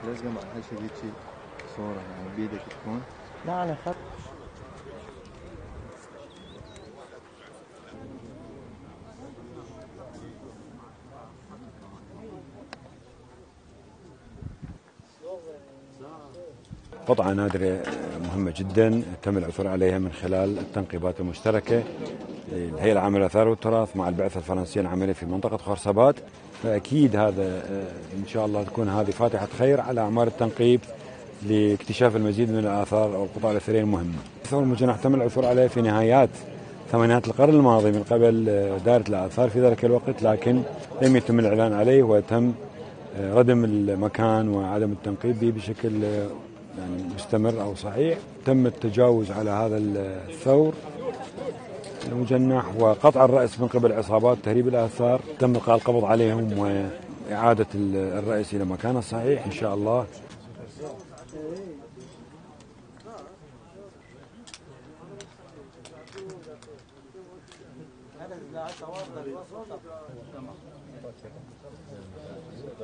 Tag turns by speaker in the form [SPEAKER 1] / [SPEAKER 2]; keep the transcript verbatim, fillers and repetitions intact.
[SPEAKER 1] لازم مع حاجة هيك صورة يعني بيدك تكون.
[SPEAKER 2] لا أنا خط.
[SPEAKER 3] قطعة نادرة مهمة جدا تم العثور عليها من خلال التنقيبات المشتركة الهيئة العامة للآثار والتراث مع البعثة الفرنسية العاملة في منطقة خرسبات. فأكيد هذا إن شاء الله تكون هذه فاتحة خير على أعمال التنقيب لاكتشاف المزيد من الآثار أو القطع الأثرية المهمة. الثور المجنح تم العثور عليه في نهايات ثمانينات القرن الماضي من قبل دائرة الآثار في ذلك الوقت، لكن لم يتم الإعلان عليه وتم ردم المكان وعدم التنقيب به بشكل يعني مستمر أو صحيح. تم التجاوز على هذا الثور المجنح وقطع الرأس من قبل عصابات تهريب الآثار. تم إلقاء القبض عليهم وإعادة الرأس إلى مكانه الصحيح إن شاء الله.
[SPEAKER 2] هذا